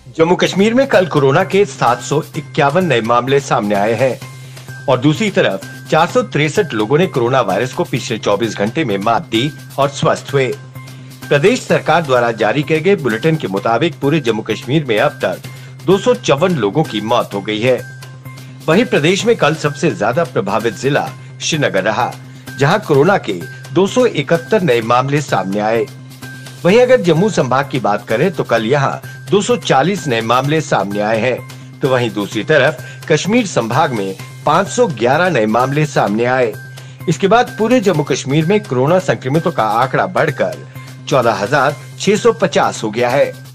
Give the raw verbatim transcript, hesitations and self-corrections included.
जम्मू कश्मीर में कल कोरोना के सात सौ इक्यावन नए मामले सामने आए हैं और दूसरी तरफ चार सौ तिरसठ लोगों ने कोरोना वायरस को पिछले चौबीस घंटे में मात दी और स्वस्थ हुए। प्रदेश सरकार द्वारा जारी किए गए बुलेटिन के मुताबिक पूरे जम्मू कश्मीर में अब तक दो सौ चौवन लोगों की मौत हो गई है। वहीं प्रदेश में कल सबसे ज्यादा प्रभावित जिला श्रीनगर रहा, जहां कोरोना के दो सौ इकहत्तर नए मामले सामने आए। वहीं अगर जम्मू संभाग की बात करें तो कल यहां दो सौ चालीस नए मामले सामने आए हैं, तो वहीं दूसरी तरफ कश्मीर संभाग में पाँच सौ ग्यारह नए मामले सामने आए। इसके बाद पूरे जम्मू कश्मीर में कोरोना संक्रमितों का आंकड़ा बढ़कर चौदह हजार छह सौ पचास हो गया है।